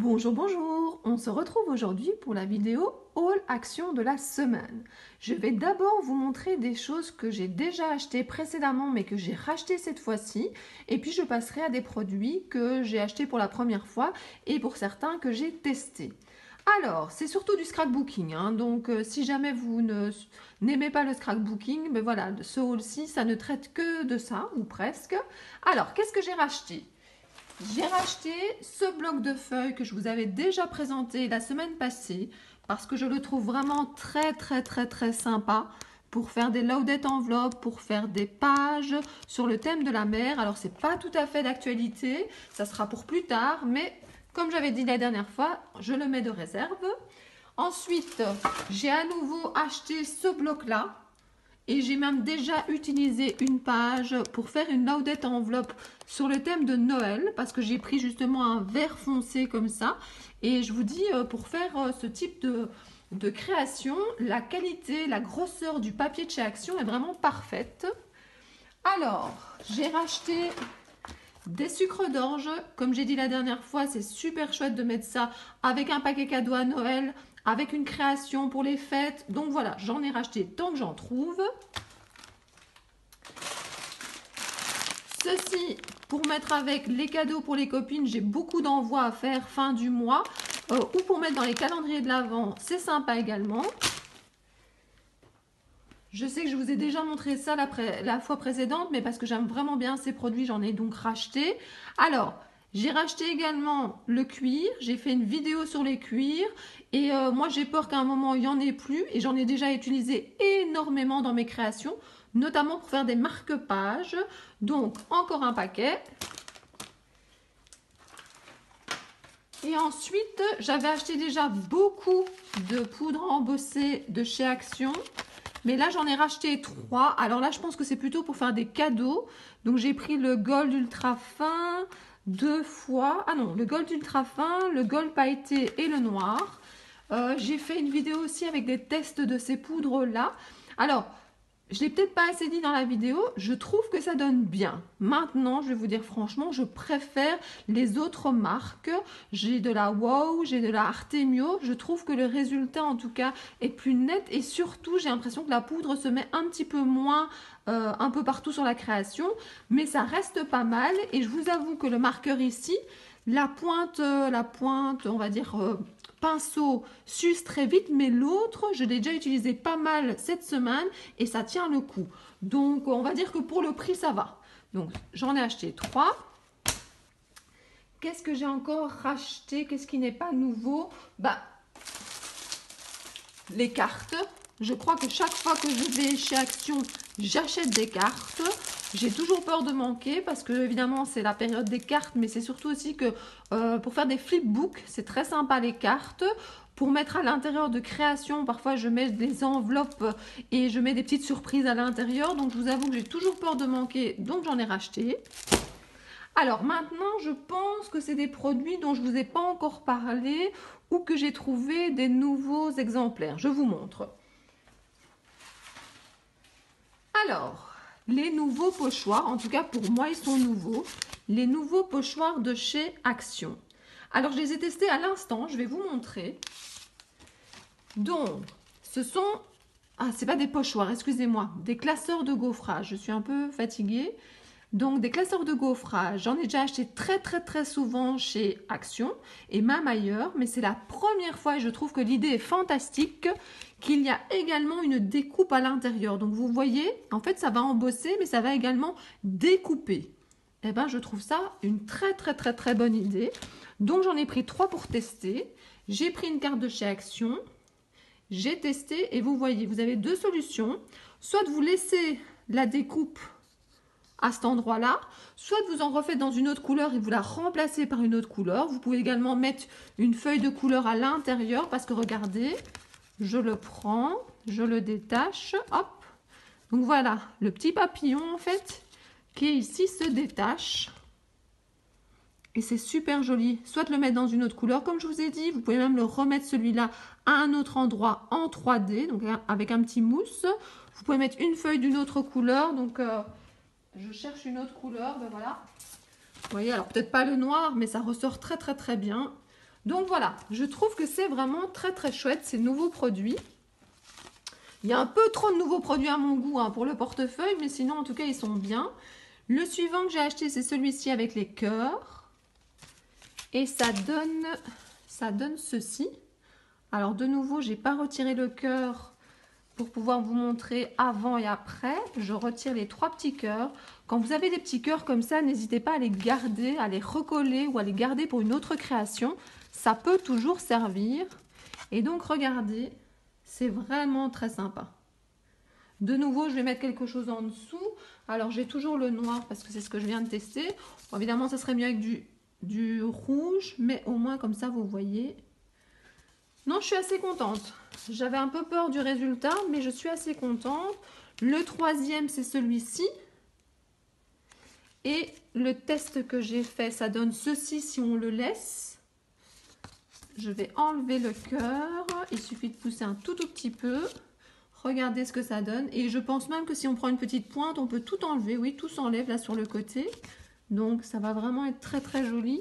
Bonjour, bonjour! On se retrouve aujourd'hui pour la vidéo Haul Action de la semaine. Je vais d'abord vous montrer des choses que j'ai déjà achetées précédemment mais que j'ai racheté cette fois-ci. Et puis je passerai à des produits que j'ai achetés pour la première fois et pour certains que j'ai testés. Alors, c'est surtout du scrapbooking, hein, donc si jamais vous n'aimez pas le scrapbooking, ben voilà, ce haul-ci, ça ne traite que de ça, ou presque. Alors, qu'est-ce que j'ai racheté? J'ai racheté ce bloc de feuilles que je vous avais déjà présenté la semaine passée parce que je le trouve vraiment très sympa pour faire des loaded enveloppes, pour faire des pages sur le thème de la mer. Alors c'est pas tout à fait d'actualité, ça sera pour plus tard, mais comme j'avais dit la dernière fois, je le mets de réserve. Ensuite, j'ai à nouveau acheté ce bloc-là. Et j'ai même déjà utilisé une page pour faire une loaded enveloppe sur le thème de Noël parce que j'ai pris justement un vert foncé comme ça. Et je vous dis, pour faire ce type de création, la qualité, la grosseur du papier de chez Action est vraiment parfaite. Alors, j'ai racheté des sucres d'orge. Comme j'ai dit la dernière fois, c'est super chouette de mettre ça avec un paquet cadeau à Noël, avec une création pour les fêtes. Donc voilà, j'en ai racheté tant que j'en trouve. Ceci, pour mettre avec les cadeaux pour les copines, j'ai beaucoup d'envois à faire fin du mois. Ou pour mettre dans les calendriers de l'Avent, c'est sympa également. Je sais que je vous ai déjà montré ça la fois précédente, mais parce que j'aime vraiment bien ces produits, j'en ai donc racheté. Alors, j'ai racheté également le cuir, j'ai fait une vidéo sur les cuirs et moi j'ai peur qu'à un moment il n'y en ait plus et j'en ai déjà utilisé énormément dans mes créations, notamment pour faire des marque-pages. Donc encore un paquet. Et ensuite, j'avais acheté déjà beaucoup de poudre embossée de chez Action. Mais là, j'en ai racheté 3. Alors là, je pense que c'est plutôt pour faire des cadeaux. Donc, j'ai pris le Gold Ultra Fin 2 fois. Ah non, le Gold Ultra Fin, le Gold Pailleté et le Noir. J'ai fait une vidéo aussi avec des tests de ces poudres-là. Alors, je ne l'ai peut-être pas assez dit dans la vidéo, je trouve que ça donne bien. Maintenant, je vais vous dire franchement, je préfère les autres marques. J'ai de la Wow, j'ai de la Artemio. Je trouve que le résultat, en tout cas, est plus net. Et surtout, j'ai l'impression que la poudre se met un petit peu moins un peu partout sur la création. Mais ça reste pas mal. Et je vous avoue que le marqueur ici, la pointe, on va dire... pinceau s'use très vite, mais l'autre, je l'ai déjà utilisé pas mal cette semaine et ça tient le coup. Donc, on va dire que pour le prix, ça va. Donc, j'en ai acheté 3. Qu'est-ce que j'ai encore racheté? Qu'est-ce qui n'est pas nouveau? Bah, les cartes. Je crois que chaque fois que je vais chez Action, j'achète des cartes. J'ai toujours peur de manquer parce que évidemment c'est la période des cartes, mais c'est surtout aussi que pour faire des flipbooks, c'est très sympa les cartes. Pour mettre à l'intérieur de création, parfois je mets des enveloppes et je mets des petites surprises à l'intérieur. Donc je vous avoue que j'ai toujours peur de manquer, donc j'en ai racheté. Alors maintenant, je pense que c'est des produits dont je ne vous ai pas encore parlé ou que j'ai trouvé des nouveaux exemplaires. Je vous montre. Alors, les nouveaux pochoirs, en tout cas pour moi ils sont nouveaux, les nouveaux pochoirs de chez Action. Alors je les ai testés à l'instant, je vais vous montrer. Donc, ce sont, c'est pas des pochoirs, excusez-moi, des classeurs de gaufrage, je suis un peu fatiguée. Donc des classeurs de gaufrage, j'en ai déjà acheté très souvent chez Action et même ailleurs, mais c'est la première fois et je trouve que l'idée est fantastique qu'il y a également une découpe à l'intérieur. Donc vous voyez, en fait ça va embosser mais ça va également découper. Eh bien je trouve ça une très bonne idée. Donc j'en ai pris 3 pour tester. J'ai pris une carte de chez Action, j'ai testé et vous voyez, vous avez 2 solutions. Soit vous laissez la découpe à cet endroit-là, soit vous en refaites dans une autre couleur et vous la remplacez par une autre couleur. Vous pouvez également mettre une feuille de couleur à l'intérieur parce que regardez, je le prends, je le détache, hop. Donc voilà, le petit papillon en fait qui est ici se détache et c'est super joli. Soit le mettre dans une autre couleur comme je vous ai dit, vous pouvez même le remettre celui-là à un autre endroit en 3D, donc avec un petit mousse. Vous pouvez mettre une feuille d'une autre couleur, donc... je cherche une autre couleur, ben voilà. Vous voyez, alors peut-être pas le noir, mais ça ressort très bien. Donc voilà, je trouve que c'est vraiment très très chouette ces nouveaux produits. Il y a un peu trop de nouveaux produits à mon goût hein, pour le portefeuille, mais sinon en tout cas ils sont bien. Le suivant que j'ai acheté c'est celui-ci avec les cœurs. Et ça donne ceci. Alors de nouveau, j'ai pas retiré le cœur pour pouvoir vous montrer avant et après. Je retire les 3 petits cœurs. Quand vous avez des petits cœurs comme ça, n'hésitez pas à les garder, à les recoller ou à les garder pour une autre création. Ça peut toujours servir. Et donc regardez, c'est vraiment très sympa. De nouveau, je vais mettre quelque chose en dessous. Alors j'ai toujours le noir parce que c'est ce que je viens de tester. Bon, évidemment, ça serait mieux avec du rouge, mais au moins comme ça, vous voyez. Non, je suis assez contente. J'avais un peu peur du résultat, mais je suis assez contente. Le troisième, c'est celui-ci. Et le test que j'ai fait, ça donne ceci si on le laisse. Je vais enlever le cœur. Il suffit de pousser un tout petit peu. Regardez ce que ça donne. Et je pense même que si on prend une petite pointe, on peut tout enlever. Oui, tout s'enlève là sur le côté. Donc, ça va vraiment être très très joli.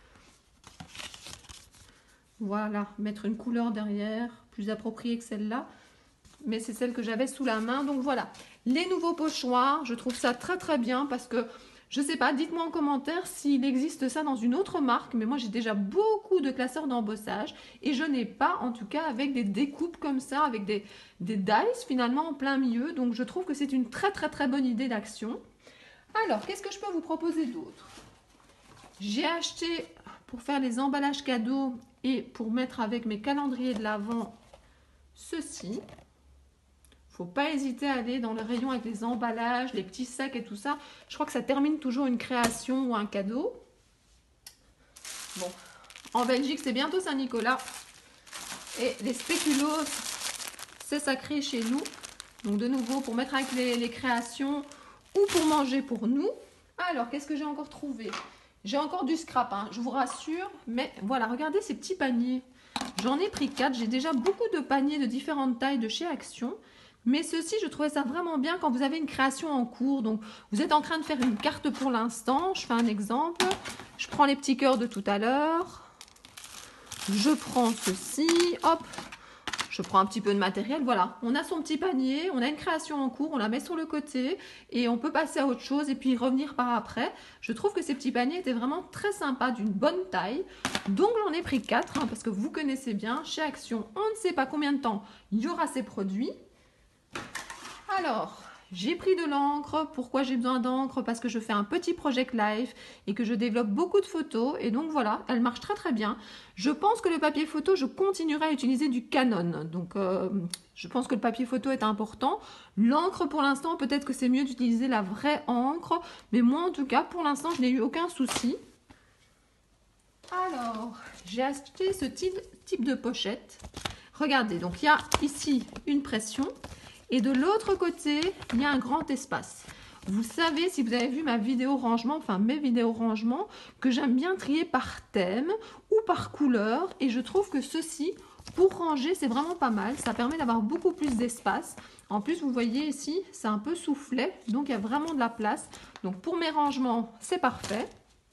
Voilà, mettre une couleur derrière, plus appropriée que celle-là. Mais c'est celle que j'avais sous la main. Donc voilà, les nouveaux pochoirs, je trouve ça très très bien parce que, je sais pas, dites-moi en commentaire s'il existe ça dans une autre marque. Mais moi, j'ai déjà beaucoup de classeurs d'embossage et je n'ai pas, en tout cas, avec des découpes comme ça, avec des dice finalement en plein milieu. Donc je trouve que c'est une très très très bonne idée d'action. Alors, qu'est-ce que je peux vous proposer d'autre? J'ai acheté pour faire les emballages cadeaux et pour mettre avec mes calendriers de l'Avent ceci. Faut pas hésiter à aller dans le rayon avec les emballages, les petits sacs et tout ça. Je crois que ça termine toujours une création ou un cadeau. Bon, en Belgique, c'est bientôt Saint-Nicolas. Et les spéculoos, c'est sacré chez nous. Donc de nouveau, pour mettre avec les créations ou pour manger pour nous. Alors, qu'est-ce que j'ai encore trouvé? J'ai encore du scrap, hein, je vous rassure. Mais voilà, regardez ces petits paniers. J'en ai pris 4. J'ai déjà beaucoup de paniers de différentes tailles de chez Action. Mais ceci, je trouvais ça vraiment bien quand vous avez une création en cours. Donc, vous êtes en train de faire une carte pour l'instant. Je fais un exemple. Je prends les petits cœurs de tout à l'heure. Je prends ceci. Hop. Je prends un petit peu de matériel. Voilà. On a son petit panier. On a une création en cours. On la met sur le côté. Et on peut passer à autre chose et puis revenir par après. Je trouve que ces petits paniers étaient vraiment très sympas, d'une bonne taille. Donc, j'en ai pris 4. Parce que vous connaissez bien, chez Action, on ne sait pas combien de temps il y aura ces produits. Alors, j'ai pris de l'encre. Pourquoi j'ai besoin d'encre? Parce que je fais un petit project live et que je développe beaucoup de photos. Et donc voilà, elle marche très très bien. Je pense que le papier photo, je continuerai à utiliser du Canon. Donc je pense que le papier photo est important. L'encre pour l'instant, peut-être que c'est mieux d'utiliser la vraie encre. Mais moi en tout cas, pour l'instant, je n'ai eu aucun souci. Alors, j'ai acheté ce type de pochette. Regardez, donc il y a ici une pression. Et de l'autre côté, il y a un grand espace. Vous savez, si vous avez vu ma vidéo rangement, enfin mes vidéos rangement, que j'aime bien trier par thème ou par couleur. Et je trouve que ceci, pour ranger, c'est vraiment pas mal. Ça permet d'avoir beaucoup plus d'espace. En plus, vous voyez ici, c'est un peu soufflet. Donc, il y a vraiment de la place. Donc, pour mes rangements, c'est parfait.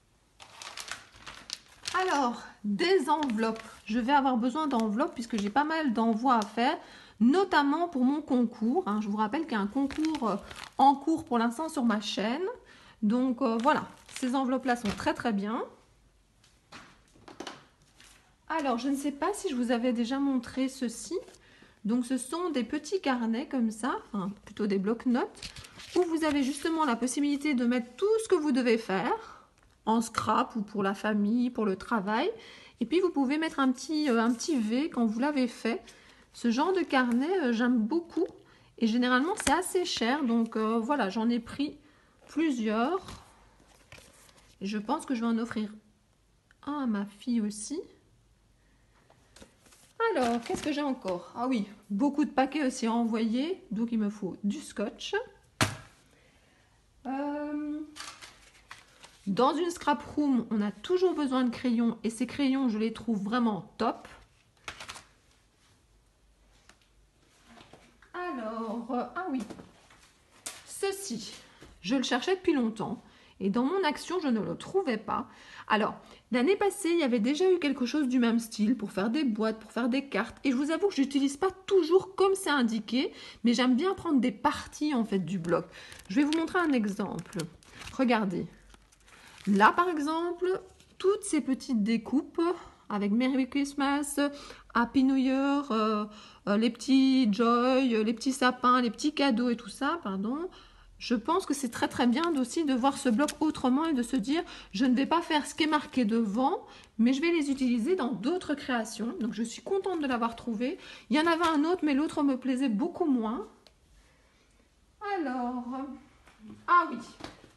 Alors, des enveloppes. Je vais avoir besoin d'enveloppes puisque j'ai pas mal d'envois à faire. Notamment pour mon concours. Hein. Je vous rappelle qu'il y a un concours en cours pour l'instant sur ma chaîne. Donc voilà, ces enveloppes-là sont très très bien. Alors, je ne sais pas si je vous avais déjà montré ceci. Donc, ce sont des petits carnets comme ça, enfin plutôt des blocs-notes, où vous avez justement la possibilité de mettre tout ce que vous devez faire en scrap ou pour la famille, pour le travail. Et puis, vous pouvez mettre un petit V quand vous l'avez fait. Ce genre de carnet, j'aime beaucoup et généralement c'est assez cher. Donc voilà, j'en ai pris plusieurs. Et je pense que je vais en offrir un à ma fille aussi. Alors, qu'est-ce que j'ai encore? Ah oui, beaucoup de paquets aussi à envoyer. Donc il me faut du scotch. Dans une scrap room, on a toujours besoin de crayons. Et ces crayons, je les trouve vraiment top. Alors, ah oui, ceci, je le cherchais depuis longtemps Et dans mon action, je ne le trouvais pas. Alors, l'année passée, il y avait déjà eu quelque chose du même style pour faire des boîtes, pour faire des cartes. Et je vous avoue que je n'utilise pas toujours comme c'est indiqué, mais j'aime bien prendre des parties en fait du bloc. Je vais vous montrer un exemple. Regardez. Là, par exemple, toutes ces petites découpes avec Merry Christmas, Happy New Year, les petits joy, les petits sapins, les petits cadeaux et tout ça, pardon. Je pense que c'est très très bien aussi de voir ce bloc autrement et de se dire je ne vais pas faire ce qui est marqué devant, mais je vais les utiliser dans d'autres créations. Donc je suis contente de l'avoir trouvé. Il y en avait un autre, mais l'autre me plaisait beaucoup moins. Alors, ah oui,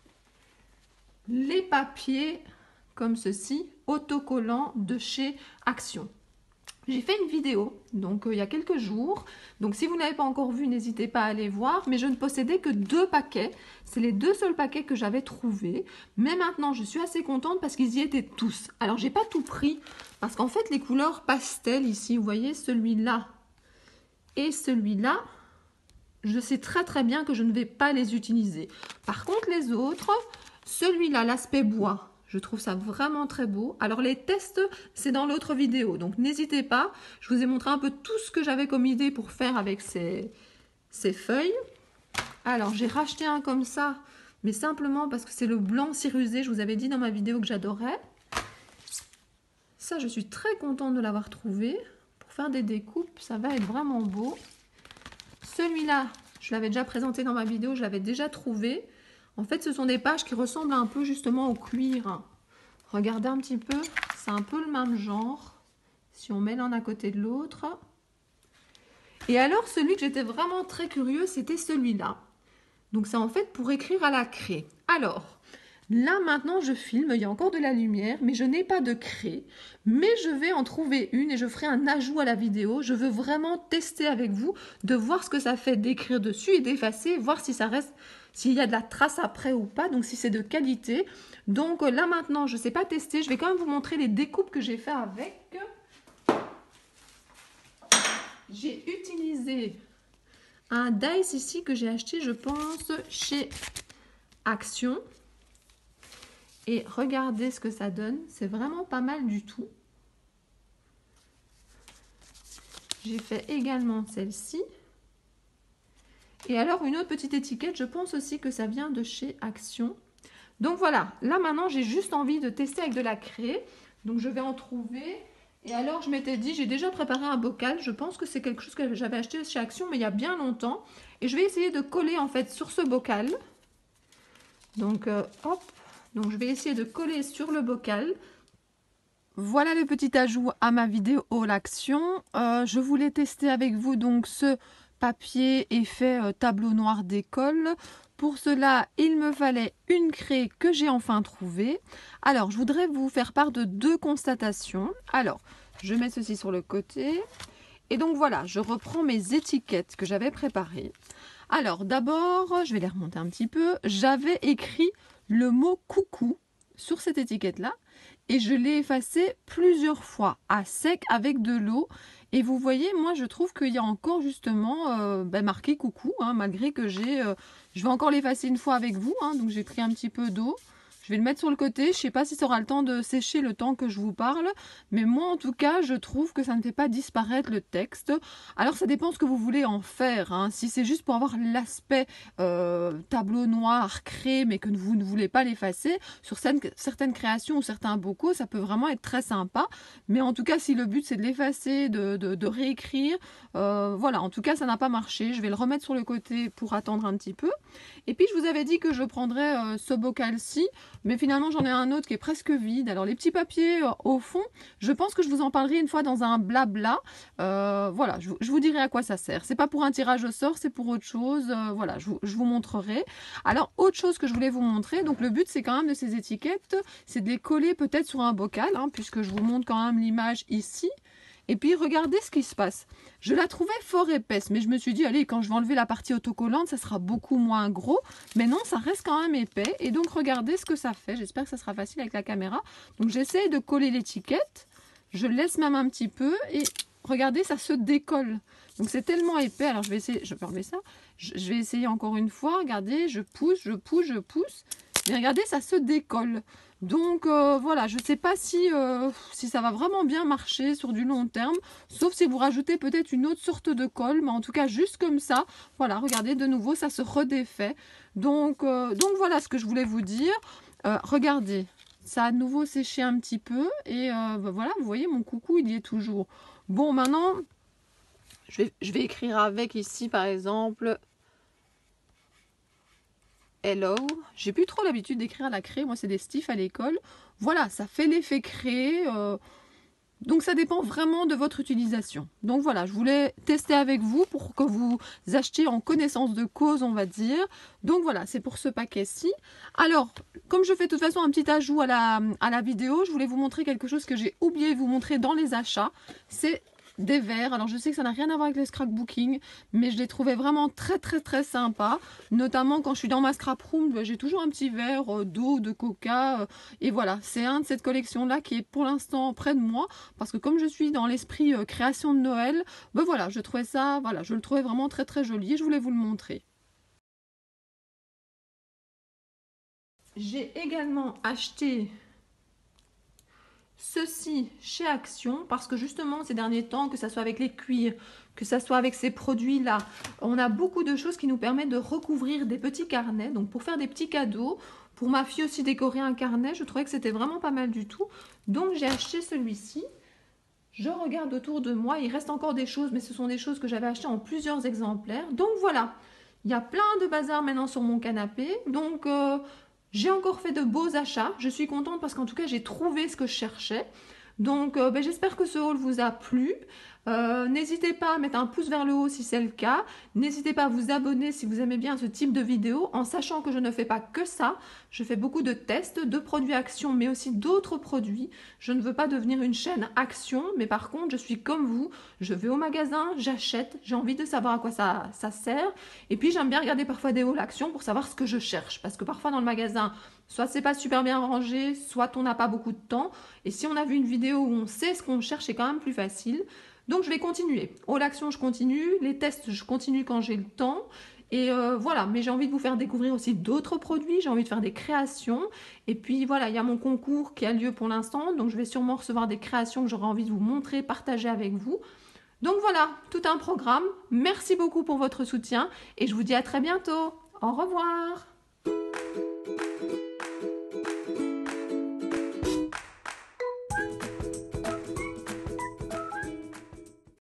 les papiers comme ceci, autocollants de chez Action. J'ai fait une vidéo, donc il y a quelques jours. Donc si vous n'avez pas encore vu, n'hésitez pas à aller voir. Mais je ne possédais que 2 paquets. C'est les 2 seuls paquets que j'avais trouvés. Mais maintenant, je suis assez contente parce qu'ils y étaient tous. Alors, j'ai pas tout pris parce qu'en fait, les couleurs pastel ici, vous voyez, celui-là et celui-là, je sais très très bien que je ne vais pas les utiliser. Par contre, les autres, celui-là, l'aspect bois, je trouve ça vraiment très beau. Alors les tests, c'est dans l'autre vidéo, donc n'hésitez pas. Je vous ai montré un peu tout ce que j'avais comme idée pour faire avec ces feuilles. Alors j'ai racheté un comme ça, mais simplement parce que c'est le blanc cirrusé. Je vous avais dit dans ma vidéo que j'adorais. Ça, je suis très contente de l'avoir trouvé. Pour faire des découpes, ça va être vraiment beau. Celui-là, je l'avais déjà présenté dans ma vidéo, je l'avais déjà trouvé. En fait, ce sont des pages qui ressemblent un peu justement au cuir. Regardez un petit peu, c'est un peu le même genre. Si on met l'un à côté de l'autre. Et alors, celui que j'étais vraiment très curieux, c'était celui-là. Donc, c'est en fait pour écrire à la craie. Alors, là maintenant, je filme, il y a encore de la lumière, mais je n'ai pas de craie. Mais je vais en trouver une et je ferai un ajout à la vidéo. Je veux vraiment tester avec vous, de voir ce que ça fait d'écrire dessus et d'effacer, voir si ça reste... s'il y a de la trace après ou pas, donc si c'est de qualité. Donc là maintenant, je ne sais pas tester, je vais quand même vous montrer les découpes que j'ai fait avec. J'ai utilisé un dice ici que j'ai acheté, je pense, chez Action. Et regardez ce que ça donne, c'est vraiment pas mal du tout. J'ai fait également celle-ci. Et alors, une autre petite étiquette, je pense aussi que ça vient de chez Action. Donc voilà, là maintenant, j'ai juste envie de tester avec de la craie. Donc je vais en trouver. Et alors, je m'étais dit, j'ai déjà préparé un bocal. Je pense que c'est quelque chose que j'avais acheté chez Action, mais il y a bien longtemps. Et je vais essayer de coller en fait sur ce bocal. Donc, hop. Donc, je vais essayer de coller sur le bocal. Voilà le petit ajout à ma vidéo Haul Action. Je voulais tester avec vous donc ce papier effet tableau noir d'école. Pour cela, il me fallait une craie que j'ai enfin trouvée. Alors, je voudrais vous faire part de 2 constatations. Alors, je mets ceci sur le côté. Et donc voilà, je reprends mes étiquettes que j'avais préparées. Alors, d'abord, je vais les remonter un petit peu. J'avais écrit le mot coucou sur cette étiquette-là. Et je l'ai effacé plusieurs fois à sec avec de l'eau. Et vous voyez, moi je trouve qu'il y a encore justement marqué coucou, hein, malgré que je vais encore l'effacer une fois avec vous. Hein, donc j'ai pris un petit peu d'eau. Je vais le mettre sur le côté. Je ne sais pas si ça aura le temps de sécher le temps que je vous parle. Mais moi, en tout cas, je trouve que ça ne fait pas disparaître le texte. Alors, ça dépend ce que vous voulez en faire. Hein. Si c'est juste pour avoir l'aspect tableau noir, craie, mais que vous ne voulez pas l'effacer, sur certaines créations ou certains bocaux, ça peut vraiment être très sympa. Mais en tout cas, si le but, c'est de l'effacer, de réécrire, voilà. En tout cas, ça n'a pas marché. Je vais le remettre sur le côté pour attendre un petit peu. Et puis, je vous avais dit que je prendrais ce bocal-ci. Mais finalement, j'en ai un autre qui est presque vide. Alors, les petits papiers au fond, je pense que je vous en parlerai une fois dans un blabla. Voilà, je vous dirai à quoi ça sert. C'est pas pour un tirage au sort, c'est pour autre chose. Voilà, je vous montrerai. Alors, autre chose que je voulais vous montrer. Donc, le but, c'est quand même de ces étiquettes, c'est de les coller peut-être sur un bocal, hein, puisque je vous montre quand même l'image ici. Et puis, regardez ce qui se passe. Je la trouvais fort épaisse, mais je me suis dit, allez, quand je vais enlever la partie autocollante, ça sera beaucoup moins gros. Mais non, ça reste quand même épais. Et donc, regardez ce que ça fait. J'espère que ça sera facile avec la caméra. Donc, j'essaie de coller l'étiquette. Je laisse même un petit peu. Et regardez, ça se décolle. Donc, c'est tellement épais. Alors, je vais essayer, je peux enlever ça. Je vais essayer encore une fois. Regardez, je pousse, je pousse, je pousse. Mais regardez, ça se décolle. Donc voilà, je ne sais pas si ça va vraiment bien marcher sur du long terme, sauf si vous rajoutez peut-être une autre sorte de colle, mais en tout cas juste comme ça, voilà, regardez, de nouveau, ça se redéfait. Donc voilà ce que je voulais vous dire. Regardez, ça a de nouveau séché un petit peu, et voilà, vous voyez, mon coucou, il y est toujours. Bon, maintenant, je vais écrire avec ici, par exemple... Hello, j'ai plus trop l'habitude d'écrire à la craie, moi c'est des stifs à l'école. Voilà, ça fait l'effet craie, donc ça dépend vraiment de votre utilisation. Donc voilà, je voulais tester avec vous pour que vous achetiez en connaissance de cause, on va dire. Donc voilà, c'est pour ce paquet-ci. Alors, comme je fais de toute façon un petit ajout à la vidéo, je voulais vous montrer quelque chose que j'ai oublié de vous montrer dans les achats. C'est des verres. Alors je sais que ça n'a rien à voir avec les scrapbooking, mais je les trouvais vraiment très sympas, notamment quand je suis dans ma scrap room, j'ai toujours un petit verre d'eau, de coca, et voilà, c'est un de cette collection là qui est pour l'instant près de moi, parce que comme je suis dans l'esprit création de Noël, ben voilà, je trouvais ça, voilà, je le trouvais vraiment très joli et je voulais vous le montrer. J'ai également acheté ceci chez Action, parce que justement ces derniers temps, que ça soit avec les cuirs, que ça soit avec ces produits là, on a beaucoup de choses qui nous permettent de recouvrir des petits carnets, donc pour faire des petits cadeaux. Pour ma fille aussi décorer un carnet, je trouvais que c'était vraiment pas mal du tout, donc j'ai acheté celui-ci. Je regarde autour de moi, il reste encore des choses, mais ce sont des choses que j'avais achetées en plusieurs exemplaires. Donc voilà, il y a plein de bazar maintenant sur mon canapé, donc j'ai encore fait de beaux achats. Je suis contente parce qu'en tout cas, j'ai trouvé ce que je cherchais. Donc, j'espère que ce haul vous a plu. N'hésitez pas à mettre un pouce vers le haut si c'est le cas. N'hésitez pas à vous abonner si vous aimez bien ce type de vidéo, en sachant que je ne fais pas que ça. Je fais beaucoup de tests de produits Action, mais aussi d'autres produits. Je ne veux pas devenir une chaîne Action, mais par contre, je suis comme vous. Je vais au magasin, j'achète, j'ai envie de savoir à quoi ça sert. Et puis, j'aime bien regarder parfois des hauls Action pour savoir ce que je cherche. Parce que parfois, dans le magasin, soit c'est pas super bien rangé, soit on n'a pas beaucoup de temps. Et si on a vu une vidéo où on sait ce qu'on cherche, c'est quand même plus facile. Donc je vais continuer. Haul Action, je continue. Les tests, je continue quand j'ai le temps. Et voilà, mais j'ai envie de vous faire découvrir aussi d'autres produits. J'ai envie de faire des créations. Et puis voilà, il y a mon concours qui a lieu pour l'instant. Donc je vais sûrement recevoir des créations que j'aurai envie de vous montrer, partager avec vous. Donc voilà, tout un programme. Merci beaucoup pour votre soutien. Et je vous dis à très bientôt. Au revoir.